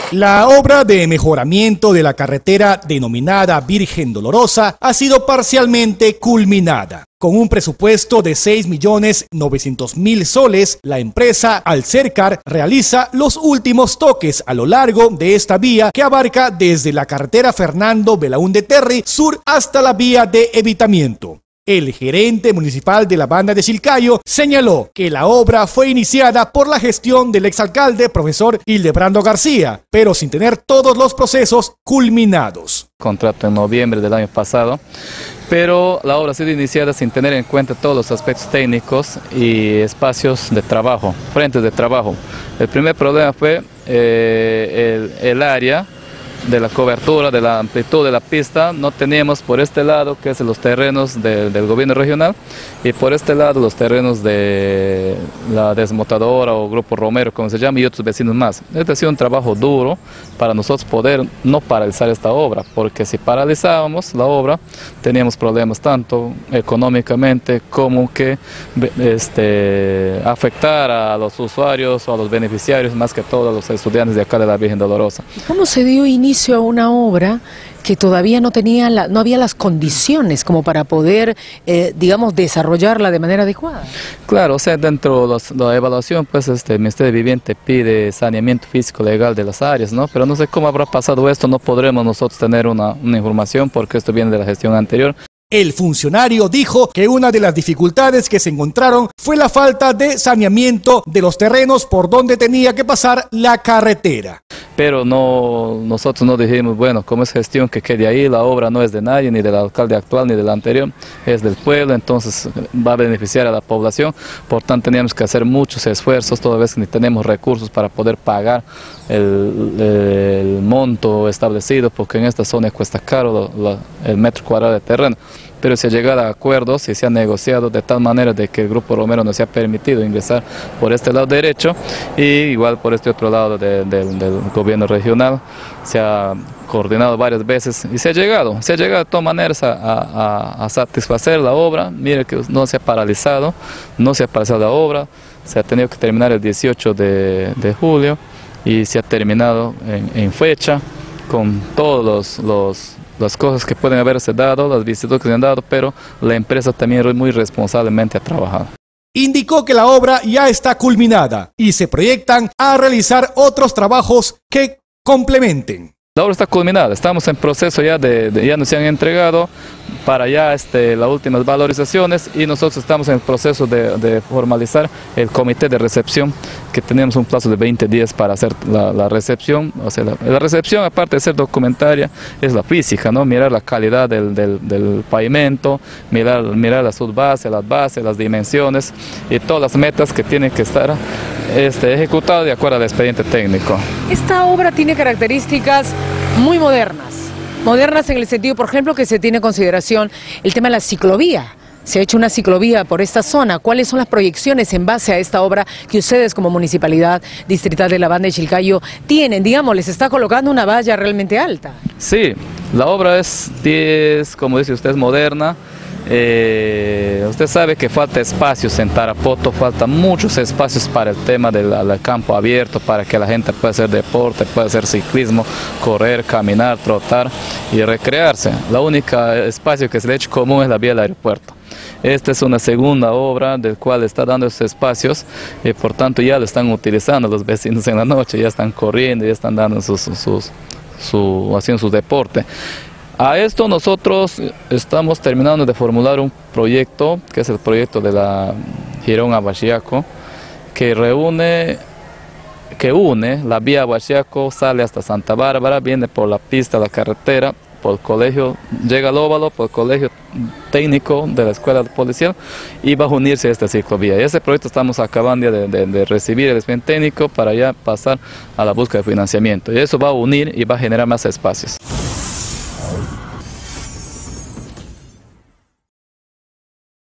La obra de mejoramiento de la carretera denominada Virgen Dolorosa ha sido parcialmente culminada. Con un presupuesto de 6.900.000 soles, la empresa Alcercar realiza los últimos toques a lo largo de esta vía que abarca desde la carretera Fernando Belaúnde Terry Sur hasta la vía de evitamiento. El gerente municipal de la banda de Chilcayo señaló que la obra fue iniciada por la gestión del exalcalde profesor Hildebrando García, pero sin tener todos los procesos culminados. Contrato en noviembre del año pasado, pero la obra ha sido iniciada sin tener en cuenta todos los aspectos técnicos y espacios de trabajo, frentes de trabajo. El primer problema fue el área de la cobertura, de la amplitud de la pista. No teníamos por este lado, que es los terrenos del gobierno regional, y por este lado los terrenos de la desmotadora o Grupo Romero, como se llama, y otros vecinos más. Este ha sido un trabajo duro para nosotros poder no paralizar esta obra, porque si paralizábamos la obra, teníamos problemas tanto económicamente como que afectar a los usuarios o a los beneficiarios, más que todo a los estudiantes de acá de la Virgen Dolorosa. ¿Cómo se dio inicio a una obra que todavía no había las condiciones como para poder, digamos, desarrollarla de manera adecuada? Claro, o sea, dentro de la evaluación, pues el Ministerio de Vivienda pide saneamiento físico legal de las áreas, ¿no? Pero no sé cómo habrá pasado esto, no podremos nosotros tener una información porque esto viene de la gestión anterior. El funcionario dijo que una de las dificultades que se encontraron fue la falta de saneamiento de los terrenos por donde tenía que pasar la carretera. Pero nosotros no dijimos, bueno, como es gestión que quede ahí, la obra no es de nadie, ni del alcalde actual, ni del anterior, es del pueblo, entonces va a beneficiar a la población. Por tanto, teníamos que hacer muchos esfuerzos, toda vez que ni tenemos recursos para poder pagar el monto establecido, porque en esta zona cuesta caro el metro cuadrado de terreno. Pero se ha llegado a acuerdos y se ha negociado de tal manera de que el Grupo Romero nos ha permitido ingresar por este lado derecho y igual por este otro lado del gobierno regional. Se ha coordinado varias veces y se ha llegado de todas maneras a satisfacer la obra. Mire que no se ha paralizado la obra, se ha tenido que terminar el 18 de julio y se ha terminado en fecha con todos las cosas que pueden haberse dado, las vicisitudes que se han dado, pero la empresa también muy responsablemente ha trabajado. Indicó que la obra ya está culminada y se proyectan a realizar otros trabajos que complementen. La obra está culminada, estamos en proceso ya ya nos han entregado para ya las últimas valorizaciones y nosotros estamos en el proceso de formalizar el comité de recepción, que tenemos un plazo de 20 días para hacer la recepción. O sea, la recepción, aparte de ser documentaria, es la física, ¿no? Mirar la calidad del pavimento, mirar la subbase, las bases, las dimensiones y todas las metas que tienen que estar ejecutadas de acuerdo al expediente técnico. Esta obra tiene características muy modernas en el sentido, por ejemplo, que se tiene en consideración el tema de la ciclovía. Se ha hecho una ciclovía por esta zona. ¿Cuáles son las proyecciones en base a esta obra que ustedes como Municipalidad Distrital de la Banda de Chilcayo tienen? Digamos, les está colocando una valla realmente alta. Sí, la obra es como dice usted, es moderna. Usted sabe que falta espacios en Tarapoto, falta muchos espacios para el tema del campo abierto, para que la gente pueda hacer deporte, pueda hacer ciclismo, correr, caminar, trotar y recrearse. La única espacio que se le ha hecho común es la vía del aeropuerto. Esta es una segunda obra del cual está dando esos espacios y por tanto ya lo están utilizando los vecinos en la noche, ya están corriendo, ya están dando haciendo su deporte. A esto nosotros estamos terminando de formular un proyecto, que es el proyecto de la Girón a Bachiaco, que une la vía a Bachiaco, sale hasta Santa Bárbara, viene por la pista, la carretera, por el colegio, llega al óvalo, por el colegio técnico de la escuela policial y va a unirse a esta ciclovía. Y ese proyecto estamos acabando de recibir el expediente técnico para ya pasar a la búsqueda de financiamiento. Y eso va a unir y va a generar más espacios.